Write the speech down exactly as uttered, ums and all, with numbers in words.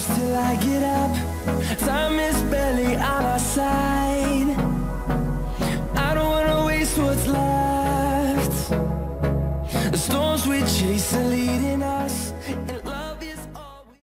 close till I get up. Time is barely on our side. I don't wanna waste what's left. The storms we chase are leading